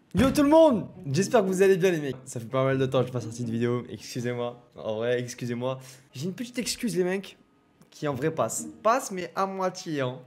Yo tout le monde, j'espère que vous allez bien les mecs. Ça fait pas mal de temps que je n'ai pas sorti de vidéo, excusez-moi. En vrai, excusez-moi. J'ai une petite excuse les mecs, qui en vrai passe. Passe mais à moitié hein.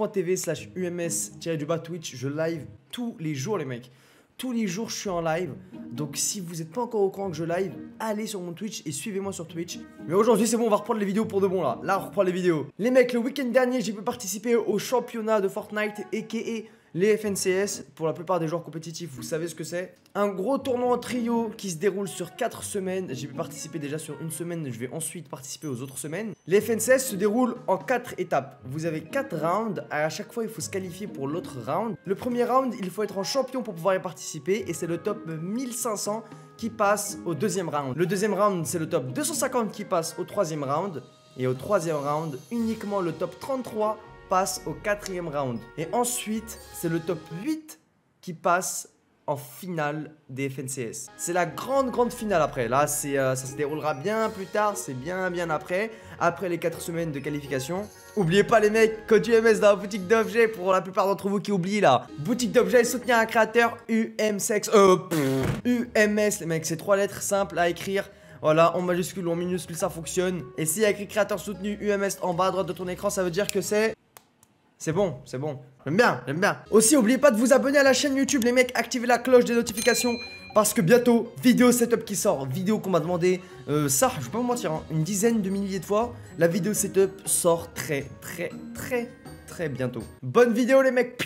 Twitch.tv/ums-Twitch, je live tous les jours les mecs. Tous les jours je suis en live. Donc si vous n'êtes pas encore au courant que je live, allez sur mon Twitch et suivez-moi sur Twitch. Mais aujourd'hui c'est bon, on va reprendre les vidéos pour de bon là. Là on reprend les vidéos. Les mecs, le week-end dernier j'ai pu participer au championnat de Fortnite a.k.a. les FNCS. Pour la plupart des joueurs compétitifs, vous savez ce que c'est. Un gros tournoi en trio qui se déroule sur 4 semaines. J'ai pu participer déjà sur une semaine, je vais ensuite participer aux autres semaines. Les FNCS se déroulent en 4 étapes. Vous avez 4 rounds, à chaque fois il faut se qualifier pour l'autre round. Le premier round, il faut être en champion pour pouvoir y participer et c'est le top 1500 qui passe au deuxième round. Le deuxième round, c'est le top 250 qui passe au troisième round. Et au troisième round, uniquement le top 33 passe au quatrième round. Et ensuite, c'est le top 8 qui passe en finale des FNCS. C'est la grande finale après. Là, ça se déroulera bien plus tard, c'est bien après les 4 semaines de qualification. Oubliez pas les mecs, code UMS dans la boutique d'objets pour la plupart d'entre vous qui oublient là. Boutique d'objets, soutenir un créateur, UMSEX, UMS les mecs, c'est 3 lettres simples à écrire. Voilà, en majuscule ou en minuscule, ça fonctionne. Et s'il y a écrit créateur soutenu UMS en bas à droite de ton écran, ça veut dire que c'est bon, c'est bon. J'aime bien, j'aime bien. Aussi, n'oubliez pas de vous abonner à la chaîne YouTube, les mecs. Activez la cloche des notifications. Parce que bientôt, vidéo setup qui sort. Vidéo qu'on m'a demandé, ça, je vais pas vous mentir, hein, une dizaine de milliers de fois. La vidéo setup sort très bientôt. Bonne vidéo, les mecs.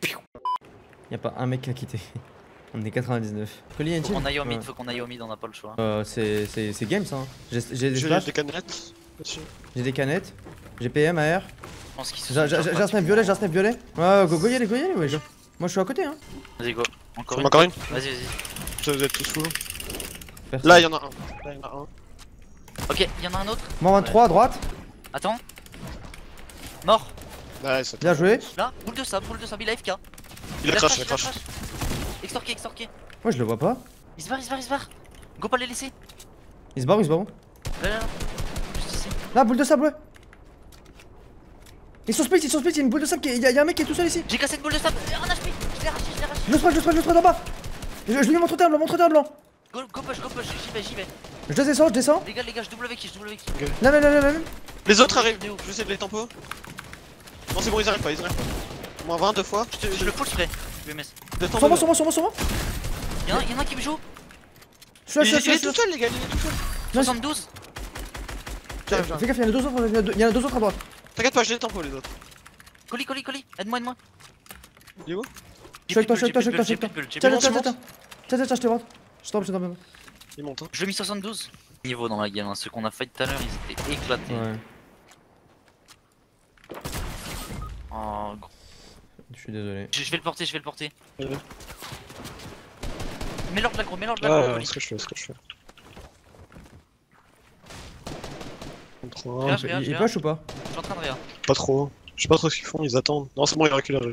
Y'a pas un mec qui a quitté. On est 99. Faut qu'on aille au mid, faut qu'on aille au mid, on n'a pas le choix. C'est game ça. Hein. J'ai des canettes. J'ai des canettes. J'ai PM, AR. J'ai un snipe violet, Ouais, go y aller, ouais. Moi je suis à côté hein. Vas-y go. Encore une. Vas-y. Vous êtes tous fous. Personne. Là y'en a un. Ok, y'en a un autre. Moi 23 à droite. Attends. Mort. Ouais, bien joué. Là, boule de sable, il a FK. Il a crash. Extorqué. Moi je le vois pas. Il se barre. Go pas les laisser. Il se barre où? Là. Juste ici. Là, boule de sable, ouais. Ils sont split, il y a une boule de sable, il y a un mec qui est tout seul ici. J'ai cassé une boule de sable, un HP, je l'ai arraché. Je le spread d'en bas. Je lui mets mon terre blanc. Go push, j'y vais. Je descends. Les gars, je double kill. Là. Les autres arrivent, je vais essayer de les tempo. Non, c'est bon, ils arrivent pas. Moins 20 deux fois. Je le pull spray. Je vais mettre. Sur moi. Y'en a un qui me joue. Je suis Il est tout seul, les gars, il est tout seul. 72. Fais gaffe, il y en a deux autres à droite. T'inquiète pas, j'ai les tempos les autres. Colis, aide-moi. Il est où? Je suis avec toi. Tiens, je te vois. Je tombe. Il monte. Je l'ai mis 72. Niveau dans la game, hein. Ceux qu'on a fight tout à l'heure, ils étaient éclatés. Ouais. Oh, gros. Je suis désolé. Je vais le porter. Ouais. Mets l'ordre de la gros, Ouais, ce que je fais. Il push ou pas? Je suis en train de rire. Pas trop. Je sais pas trop ce qu'ils font, ils attendent. Non, c'est bon, il recule.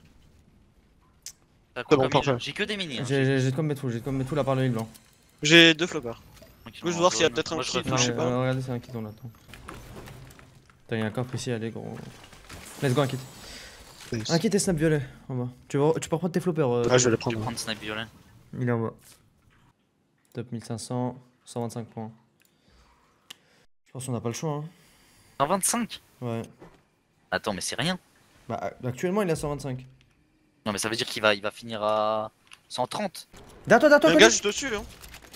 C'est bon, parfait. J'ai que des mini. J'ai de quoi me mettre full là par le heal blanc. J'ai 2 floppers. Je veux voir s'il y a peut-être un kit, je sais pas. Regardez, c'est un kit, on l'attend. Putain, y'a un coffre ici, allez gros. Let's go, un kit. Un kit et snap violet en bas. Tu peux reprendre tes floppers. Ah, je vais les prendre. Je vais prendre snipe violet. Il est en bas. Top 1500, 125 points. Je pense qu'on n'a pas le choix. Hein. 125. Ouais. Attends, mais c'est rien. Bah, actuellement, il est à 125. Non, mais ça veut dire qu'il va finir à 130. Derrière toi, Y'a un gars juste dessus, hein.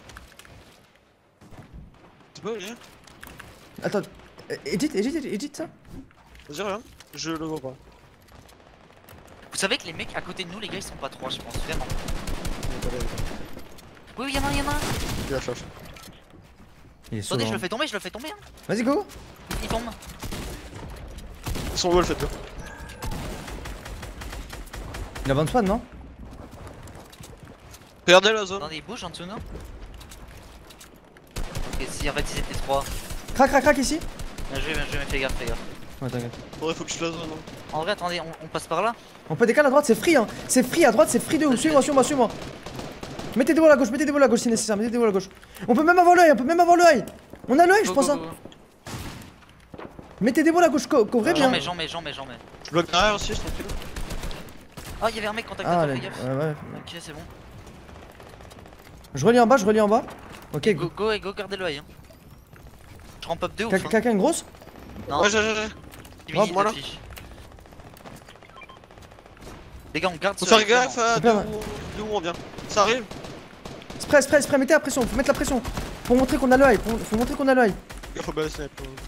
C'est pas lui, hein. Attends, edit ça. Vas-y, regarde. Je le vois pas. Vous savez que les mecs à côté de nous, les gars, ils sont pas 3, je pense, vraiment. Oui, y'en a un. Il a flash. Attendez, je le fais tomber, hein. Vas-y, go. Il tombe. Ils sont wall, faites-le. Il a 20 spawn, non? Regardez la zone. Attendez, il bouge en dessous, non? Ok, si en fait ils étaient 3. Crac ici. Bien joué, fais gaffe. Ouais, t'inquiète. Faudrait faut que je la zone. Hein. En vrai, attendez, on passe par là. On peut décaler à droite, c'est free hein. C'est free à droite, c'est free de ouf. Suis-moi. Mettez des walls à gauche si nécessaire. On peut même avoir l'œil, On a l'œil, je pense. Hein. Mettez des walls à gauche, couvrez bien. J'en mets. Je bloque derrière aussi, je suis tranquille. Ah, y'avait un mec contact Ah, fais gaffe. ouais. Ok, c'est bon. Je relis en bas, je relis en bas. Ok, Go, go, gardez l'œil. Hein. Je rampe up 2 ou quelqu'un une grosse? Non, Ouais, j'ai. Divinity, moi, là. affiche. Les gars, on garde Faut ce faire gaffe à Super, d'où on vient. Ça arrive. Spray, mettez la pression, faut mettre la pression. Pour montrer qu'on a l'œil, faut montrer qu'on a l'œil. Il faut balancer.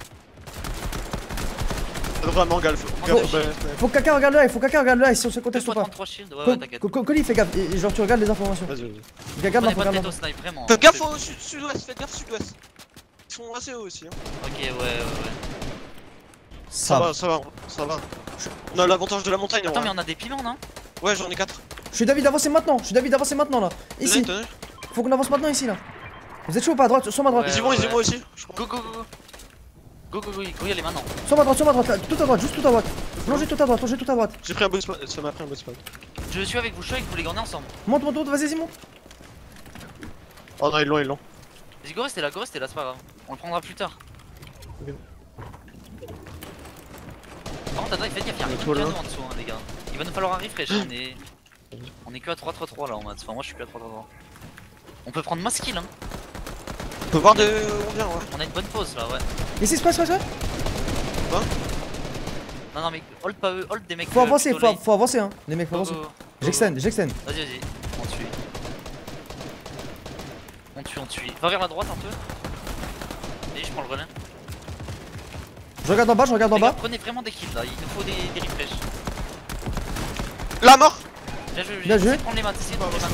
Vraiment galf. Faut que quelqu'un regarde l'œil, faut que quelqu'un regarde l'œil si on se conteste ou pas. 3 shields, ouais, t'inquiète. Colis, fais gaffe, et genre tu regardes les informations. Vas-y. Regarde Prenez l'info, pas de regarde tête au l'info. snipe, vraiment. Fais gaffe au sud-ouest, faites gaffe sud-ouest. Ils sont assez hauts aussi. Hein. Ok, ouais. Ça va. Ça va. On a l'avantage de la montagne. Attends, en mais vrai. on a des piments, non? Ouais, j'en ai 4. Je suis David, avancez maintenant, là. Ici, Tenez. faut qu'on avance maintenant ici là. Vous êtes chaud ou pas à droite? Sur ma droite. Ils y vont aussi. Je crois. Go, y aller maintenant. Sur ma droite, là, tout à droite, juste tout à droite. Longez tout à droite. J'ai pris un bon spot, ça m'a pris un bon spot. Je suis avec vous, les gars, on est ensemble. Monte, vas-y, monte. Oh non, ils l'ont. Vas-y, go, restez là, c'est pas grave. On le prendra plus tard. Ok. Par contre, attends, faites gaffe, y'a un Toi, là. canon en dessous, hein, les gars. Il va nous falloir un refresh, on est que à 3-3-3 là en maths. Enfin, moi je suis que à 3-3-3. On peut prendre mass kill, hein. On peut voir de où on vient, ouais. On a une bonne pause là, ouais. Ici, se passe quoi? Non, mais hold pas eux, hold des mecs. Faut avancer, plutôt late. faut avancer, hein. Les mecs, faut Go, avancer. go, go. J'extend. Vas-y, on tue. Va vers la droite un peu. Et je prends le relais. Je regarde en bas, Les gars, prenez vraiment des kills là, il nous faut des refresh. La mort. Bien joué, Bien joué. essayez de prendre les maths,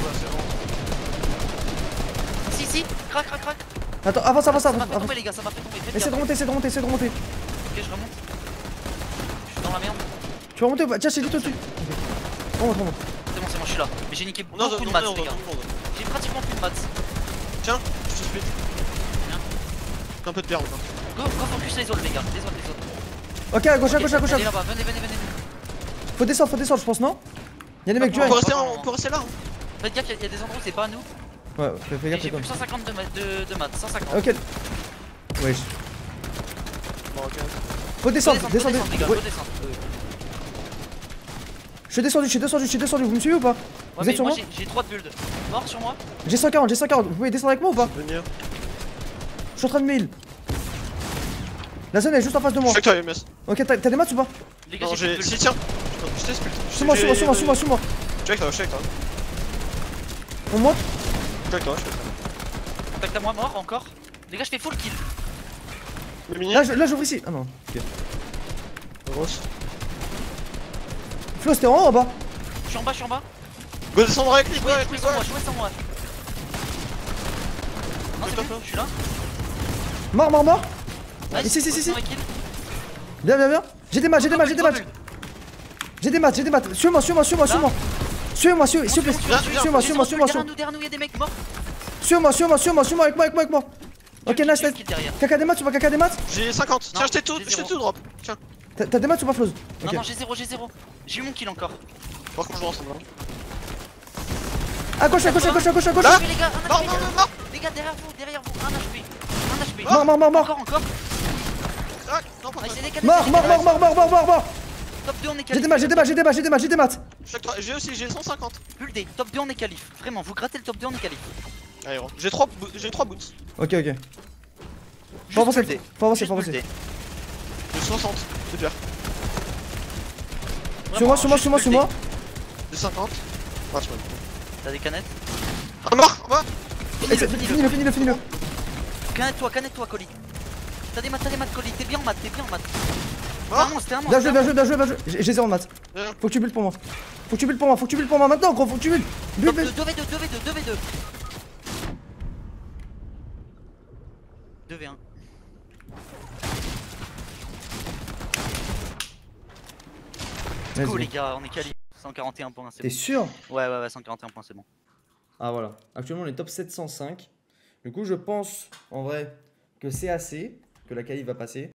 Si, crac. Attends, avance. Ça m'a fait tomber les gars, ça m'a fait tomber. Faites Essaie de gaffe. remonter. Ok, je remonte. Je suis dans la merde. Tu vas remonter ou pas? Tiens, je t'ai dit tout de suite. Remonte. C'est bon, je suis là. Mais j'ai niqué Non, beaucoup de maths, les gars. J'ai pratiquement plus de maths. Tiens, je te split. Bien. Un peu de pierre encore. Go focus les autres, les gars. Les autres. Ok, à gauche. Allez là-bas, venez. Faut descendre, je pense, non? Y'a des mecs du On high. peut rester là. Hein. Faites gaffe, il y a des endroits où c'est pas à nous. Ouais, fais gaffe, J'ai c'est comme. plus 150 de maths, 150. Ok. Wesh. Bon, ok. Faut descendre, les gars, Ouais. faut descendre. Je suis descendu, vous me suivez ou pas? Ouais, Vous mais êtes sur moi moi? j'ai 3 de build. Mort sur moi. J'ai 140, vous pouvez descendre avec moi ou pas? Venir. Je suis en train de me heal. La zone est juste en face de Je moi. sais que t'as MS. Ok, t'as des maths ou pas? Les gars, Non, j'ai j'ai. plus de Si, build. tiens. Je t'ai split. Suis-moi. Je suis avec toi. On monte. Je suis avec toi. Contact à moi, mort encore. Les gars, je fais full kill. Le mini. Là, j'ouvre ici. Ah non. Ok. Grosse. Flo, c'était en haut ou en bas? Je suis en bas. Go descendre avec lui, Je go vais avec lui, sans moi. Non, c'est Top, bon, top. je suis là. Mort. Nice, Ici. retourne avec kill. Bien. J'ai des maths. Suis-moi. Derrière nous, il y a des mecs morts. Suis-moi avec moi. Ok, nice. Kill derrière. Caca des maths ou pas caca des maths? J'ai 50. Tiens, Non, je t'ai tout j'ai zéro. drop. Tiens. T'as des maths ou pas, Flo? Ok. Non, j'ai 0. J'ai eu mon kill encore. Par contre, je joue ensemble. À gauche. Là Les gars, Non. Les gars, derrière vous, 1 HP. Mort. Encore. Ah, non, pas Ah, c'est des canettes. Mort. Top 2, on est J'ai qualif. des maths. Je suis avec toi. J'ai aussi, j'ai 150. Bull D, top 2, on est qualif. Vraiment, vous grattez le top 2, on est qualif. Allez, gros. J'ai 3 boots. Ok. Juste avancer, bull D. faut avancer, Juste faut bull avancer. D. J'ai 60 de pierre. Vraiment, juste Suis-moi. bull D. J'ai 50. Ah, c'est bon. T'as des canettes? Un mort. Finis-le. Canette-toi, Colis. T'as des maths, Colis. T'es bien en maths. Ah. C'était un Bien monstre. joué. J'ai 0 maths. Bien. Faut que tu builds pour moi. Faut que tu builds pour moi maintenant, gros. Faut que tu builds. Top Build. 2, 2v2. 2v1. Go les gars, on est quali. 141 points, c'est T'es bon. sûr? Ouais, 141 points, c'est bon. Ah voilà. Actuellement, on est top 705. Du coup, je pense en vrai que c'est assez, que la qualif va passer.